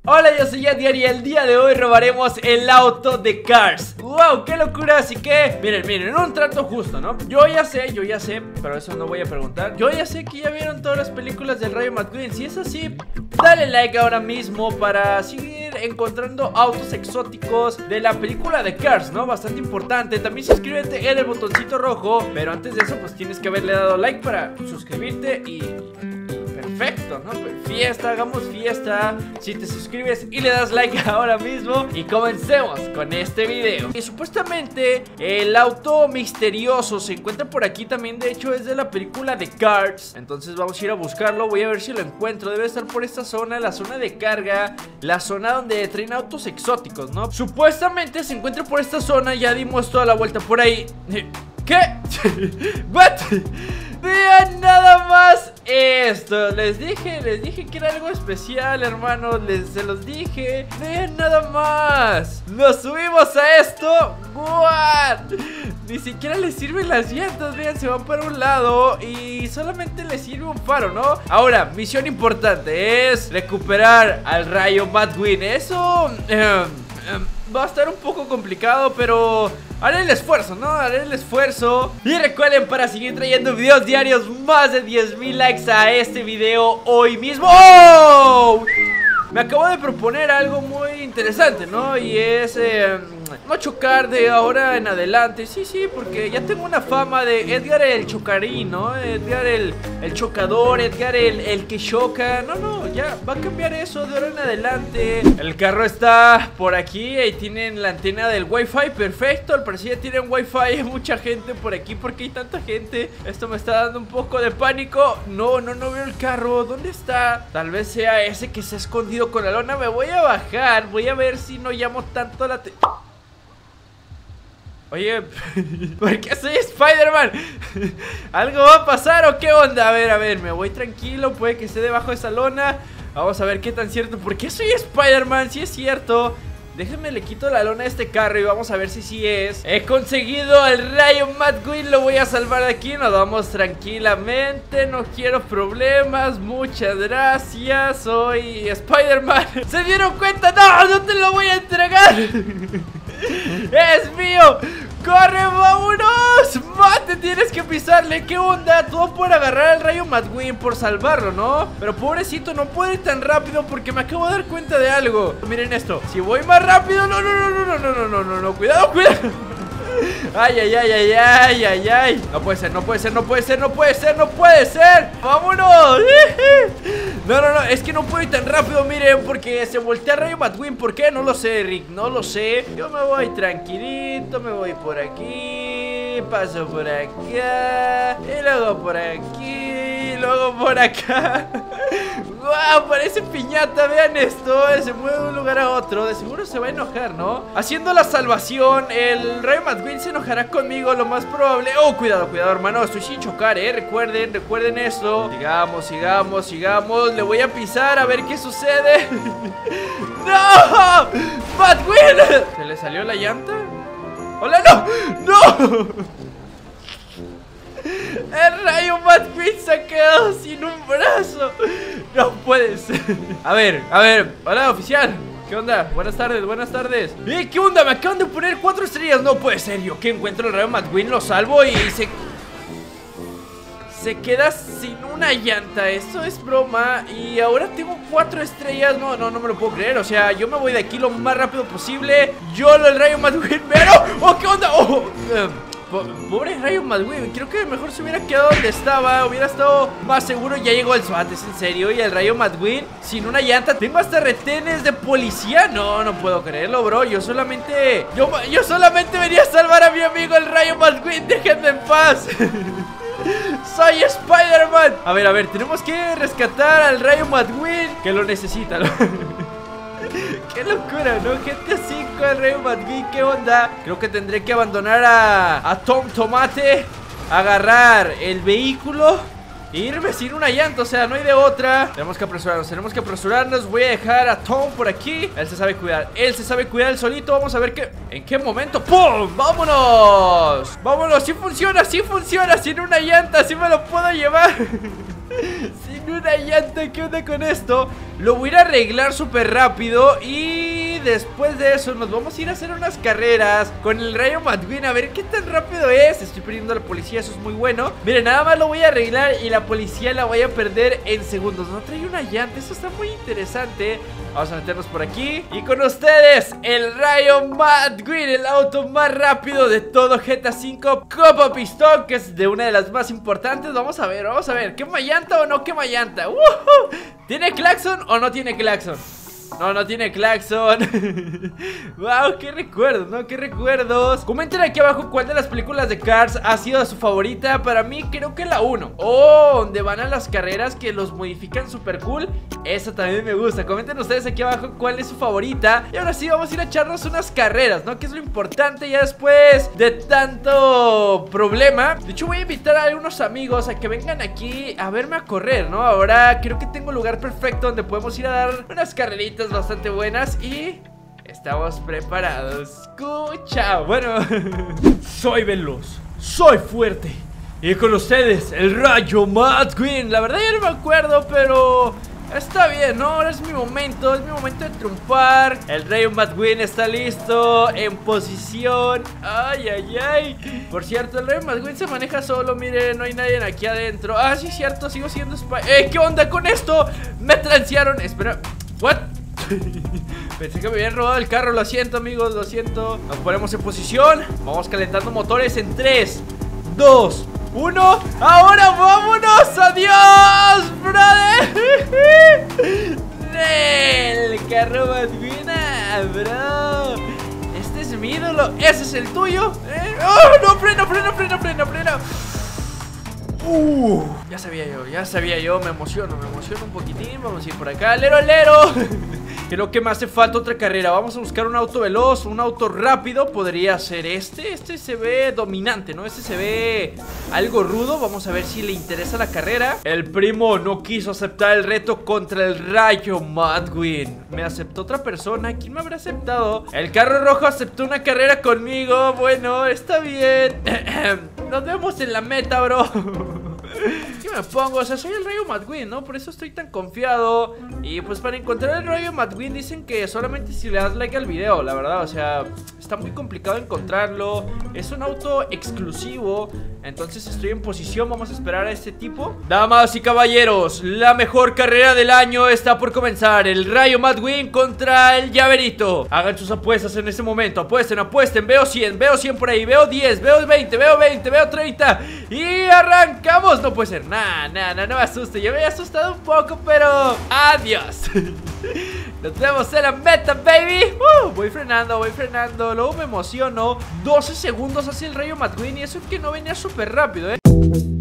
Hola, yo soy Yadier y el día de hoy robaremos el auto de Cars. ¡Wow! ¡Qué locura! Así que, miren, un trato justo, ¿no? Yo ya sé, pero eso no voy a preguntar. Yo ya sé que ya vieron todas las películas del Rayo McQueen. Si es así, dale like ahora mismo para seguir encontrando autos exóticos de la película de Cars, ¿no? Bastante importante. También suscríbete en el botoncito rojo. Pero antes de eso, pues tienes que haberle dado like para suscribirte y... perfecto, ¿no? Fiesta, hagamos fiesta. Si te suscribes y le das like ahora mismo. Y comencemos con este video. Y supuestamente el auto misterioso se encuentra por aquí también. De hecho es de la película de Cars. Entonces vamos a ir a buscarlo. Voy a ver si lo encuentro. Debe estar por esta zona, la zona de carga, la zona donde traen autos exóticos, ¿no? Supuestamente se encuentra por esta zona. Ya dimos toda la vuelta por ahí. ¿Qué? ¿What? Vean nada más esto. Les dije que era algo especial, hermanos. Se los dije. Vean nada más. Nos subimos a esto. ¿What? Ni siquiera les sirven las llantas. Vean, se van para un lado y solamente les sirve un faro, ¿no? Ahora, misión importante es recuperar al Rayo McQueen. Eso va a estar un poco complicado, pero haré el esfuerzo, ¿no? Haré el esfuerzo. Y recuerden, para seguir trayendo videos diarios, más de 10,000 likes a este video hoy mismo. ¡Oh! Me acabo de proponer algo muy interesante, ¿no? Y es no chocar de ahora en adelante. Sí, porque ya tengo una fama de Edgar el chocarín, ¿no? Edgar el chocador, Edgar el que choca. No, ya va a cambiar eso de ahora en adelante. El carro está por aquí. Ahí tienen la antena del wifi, perfecto. Al parecer ya tienen wifi. Hay mucha gente por aquí. ¿Por qué hay tanta gente? Esto me está dando un poco de pánico. No veo el carro. ¿Dónde está? Tal vez sea ese que se ha escondido con la lona. Me voy a bajar. Voy a ver si no llamo tanto la atención. Oye, ¿por qué soy Spider-Man? ¿Algo va a pasar o qué onda? A ver, me voy tranquilo. Puede que esté debajo de esa lona. Vamos a ver qué tan cierto. ¿Por qué soy Spider-Man? Si es cierto. Déjenme, le quito la lona a este carro y vamos a ver si sí es. He conseguido al Rayo McQueen. Lo voy a salvar de aquí. Nos vamos tranquilamente. No quiero problemas. Muchas gracias. Soy Spider-Man. ¿Se dieron cuenta? No te lo voy a entregar. ¡Es mío! ¡Corre, vámonos! ¡Mate! Tienes que pisarle. ¿Qué onda? Todo por agarrar al Rayo McQueen, por salvarlo, ¿no? Pero pobrecito, no puede ir tan rápido porque me acabo de dar cuenta de algo. Miren esto. Si voy más rápido... No. Cuidado. Ay. No puede ser. ¡Vámonos! No, es que no puedo ir tan rápido, miren, porque se voltea Rayo McQueen. ¿Por qué? No lo sé, Rick, no lo sé. Yo me voy tranquilito, me voy por aquí, paso por acá, y luego por aquí, luego por acá. ¡Wow! Parece piñata, vean esto. Se mueve de un lugar a otro. De seguro se va a enojar, ¿no? Haciendo la salvación, el Rayo McQueen se enojará conmigo, lo más probable. Oh, cuidado, hermano. Estoy sin chocar, recuerden esto. Sigamos. Le voy a pisar a ver qué sucede. ¡No! ¡McQueen! ¿Se le salió la llanta? ¡Hola, no! El Rayo McQueen se ha quedado sin un brazo. No puede ser. A ver. Hola, oficial. ¿Qué onda? Buenas tardes. ¿Qué onda? Me acaban de poner 4 estrellas. No puede ser. Yo que encuentro el Rayo McQueen, lo salvo y se queda sin una llanta. Esto es broma. Y ahora tengo 4 estrellas. No me lo puedo creer. O sea, yo me voy de aquí lo más rápido posible. El Rayo McQueen. Pero, oh, ¿qué onda? Pobre Rayo McQueen, creo que mejor se hubiera quedado donde estaba. Hubiera estado más seguro. Ya llegó el SWAT, ¿es en serio? Y el Rayo McQueen sin una llanta. Tengo hasta retenes de policía. No puedo creerlo, bro. Yo solamente venía a salvar a mi amigo el Rayo McQueen. Déjenme en paz. Soy Spider-Man. A ver, tenemos que rescatar al Rayo McQueen, que lo necesita. Qué locura, ¿no? GTA 5, el Rayo McQueen, ¿qué onda? Creo que tendré que abandonar a Tom Tomate, agarrar el vehículo e irme sin una llanta, o sea, no hay de otra. Tenemos que apresurarnos. Voy a dejar a Tom por aquí. Él se sabe cuidar él solito. Vamos a ver en qué momento. ¡Pum! ¡Vámonos! Sí funciona. Sin una llanta, sí me lo puedo llevar. Sin una llanta. ¿Qué onda con esto? Lo voy a ir a arreglar súper rápido y después de eso nos vamos a ir a hacer unas carreras con el Rayo McQueen, a ver qué tan rápido es. Estoy perdiendo a la policía, eso es muy bueno. Miren, nada más lo voy a arreglar y la policía la voy a perder en segundos. No trae una llanta, esto está muy interesante. Vamos a meternos por aquí. Y con ustedes, el Rayo McQueen, el auto más rápido de todo GTA V, Copa Pistón, que es de una de las más importantes. Vamos a ver, ¿quema llanta o no quema llanta? ¿Tiene claxon o no tiene claxon? No, no tiene claxon. Wow, qué recuerdos, ¿no? Qué recuerdos. Comenten aquí abajo cuál de las películas de Cars ha sido su favorita. Para mí creo que la 1. Donde van a las carreras que los modifican súper cool. Esa también me gusta. Comenten ustedes aquí abajo cuál es su favorita. Y ahora sí vamos a ir a echarnos unas carreras, ¿no? Que es lo importante ya después de tanto problema. De hecho voy a invitar a algunos amigos a que vengan aquí a verme a correr, ¿no? Ahora creo que tengo el lugar perfecto donde podemos ir a dar unas carreritas bastante buenas y estamos preparados. Escucha, bueno. Soy veloz, soy fuerte y con ustedes el Rayo McQueen. La verdad ya no me acuerdo, pero está bien, ¿no? Ahora es mi momento de triunfar. El Rayo McQueen está listo, en posición. Ay, ay, ay. Por cierto, el Rayo McQueen se maneja solo, miren, no hay nadie aquí adentro. Ah, sí, cierto, sigo siendo ¿qué onda con esto? Me transearon, espera, ¿what? Pensé que me habían robado el carro, lo siento amigos, lo siento. Nos ponemos en posición, vamos calentando motores en 3, 2, 1. ¡Ahora vámonos! ¡Adiós, brother! El carro McQueen, bro. Este es mi ídolo, ese es el tuyo. ¡Oh, no! Freno. Ya sabía yo, me emociono un poquitín. Vamos a ir por acá, lero. Creo que me hace falta otra carrera. Vamos a buscar un auto veloz, un auto rápido. Podría ser este se ve dominante, ¿no? Este se ve algo rudo. Vamos a ver si le interesa la carrera. El primo no quiso aceptar el reto contra el Rayo McQueen. Me aceptó otra persona, ¿quién me habrá aceptado? El carro rojo aceptó una carrera conmigo. Bueno, está bien. Nos vemos en la meta, bro. ¿Qué me pongo? O sea, soy el Rayo McQueen, ¿no? Por eso estoy tan confiado. Y pues para encontrar el Rayo McQueen dicen que solamente si le das like al video, la verdad, o sea, está muy complicado encontrarlo. Es un auto exclusivo. Entonces estoy en posición, vamos a esperar a este tipo. Damas y caballeros, la mejor carrera del año está por comenzar. El Rayo McQueen contra el Llaverito. Hagan sus apuestas en este momento, apuesten. Veo 100 por ahí, veo 10, veo 20, veo 30. Y arrancamos. No puede ser, no me asuste. Yo me había asustado un poco, pero adiós. Nos vemos en la meta, baby. Voy frenando. Luego me emociono. 12 segundos hacia el Rayo McQueen. Y eso es que no venía súper rápido,